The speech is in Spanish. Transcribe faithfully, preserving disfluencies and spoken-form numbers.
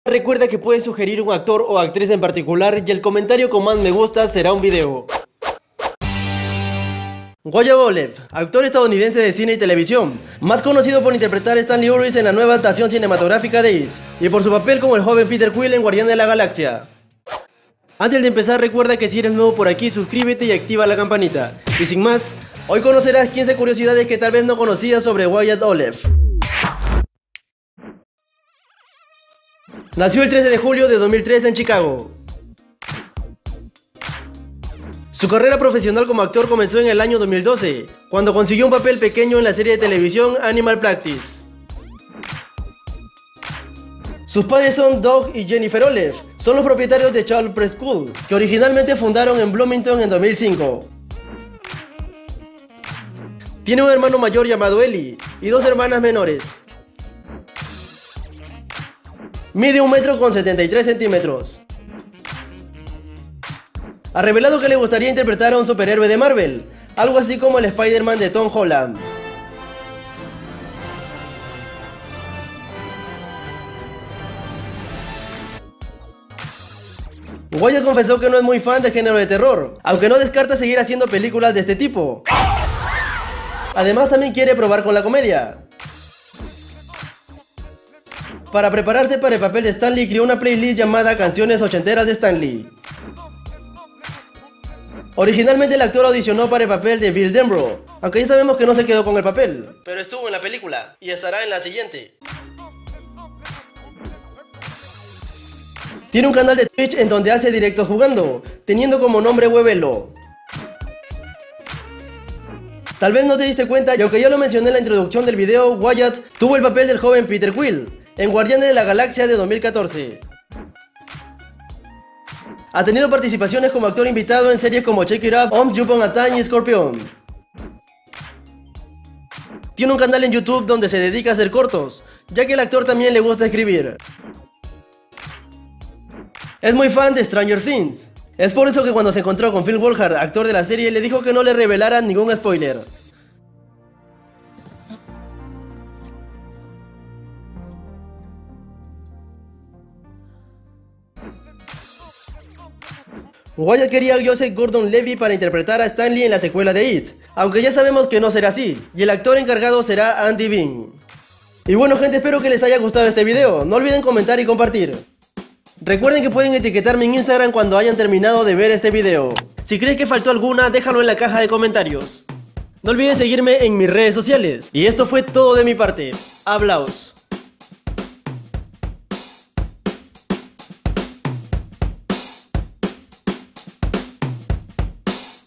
Recuerda que puedes sugerir un actor o actriz en particular y el comentario con más me gusta será un video. Wyatt Oleff, actor estadounidense de cine y televisión, más conocido por interpretar a Stanley Uris en la nueva adaptación cinematográfica de It, y por su papel como el joven Peter Quill en Guardián de la Galaxia. Antes de empezar, recuerda que si eres nuevo por aquí, suscríbete y activa la campanita. Y sin más, hoy conocerás quince curiosidades que tal vez no conocías sobre Wyatt Oleff. Nació el trece de julio de dos mil tres en Chicago. Su carrera profesional como actor comenzó en el año dos mil doce, cuando consiguió un papel pequeño en la serie de televisión Animal Practice. Sus padres son Doug y Jennifer Oleff, son los propietarios de Charles Preschool, que originalmente fundaron en Bloomington en dos mil cinco. Tiene un hermano mayor llamado Ellie y dos hermanas menores. Mide un metro con setenta y tres centímetros. Ha revelado que le gustaría interpretar a un superhéroe de Marvel, algo así como el Spider-Man de Tom Holland. Wyatt confesó que no es muy fan del género de terror, aunque no descarta seguir haciendo películas de este tipo. Además, también quiere probar con la comedia. Para prepararse para el papel de Stan Lee, creó una playlist llamada Canciones ochenteras de Stan Lee. Originalmente el actor audicionó para el papel de Bill Denbrough, aunque ya sabemos que no se quedó con el papel, pero estuvo en la película y estará en la siguiente. Tiene un canal de Twitch en donde hace directos jugando, teniendo como nombre Webelo. Tal vez no te diste cuenta, y aunque ya lo mencioné en la introducción del video, Wyatt tuvo el papel del joven Peter Quill en Guardianes de la Galaxia de dos mil catorce. Ha tenido participaciones como actor invitado en series como Check It Out, Once Upon a Time y Scorpion. Tiene un canal en YouTube donde se dedica a hacer cortos, ya que al actor también le gusta escribir. Es muy fan de Stranger Things. Es por eso que cuando se encontró con Phil Wolfhard, actor de la serie, le dijo que no le revelaran ningún spoiler. Wyatt quería a Joseph Gordon-Levitt para interpretar a Stan Lee en la secuela de It, aunque ya sabemos que no será así, y el actor encargado será Andy Bean. Y bueno gente, espero que les haya gustado este video, no olviden comentar y compartir. Recuerden que pueden etiquetarme en Instagram cuando hayan terminado de ver este video. Si crees que faltó alguna, déjalo en la caja de comentarios. No olviden seguirme en mis redes sociales. Y esto fue todo de mi parte. Hablaos.